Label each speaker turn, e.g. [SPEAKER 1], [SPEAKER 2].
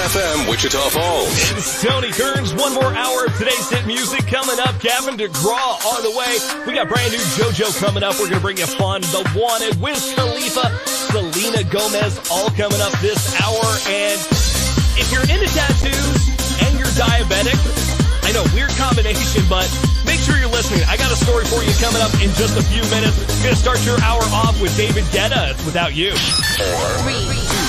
[SPEAKER 1] KIIS-FM, Wichita Falls.
[SPEAKER 2] It's Tony Kearns. One more hour of today's hit music coming up. Gavin DeGraw on the way. We got brand new JoJo coming up. We're going to bring you fun. The Wanted, Wiz Khalifa, Selena Gomez, all coming up this hour. And if you're into tattoos and you're diabetic, I know, weird combination, but make sure you're listening. I got a story for you coming up in just a few minutes. We're going to start your hour off with David Guetta, Without You.
[SPEAKER 3] 3, 2,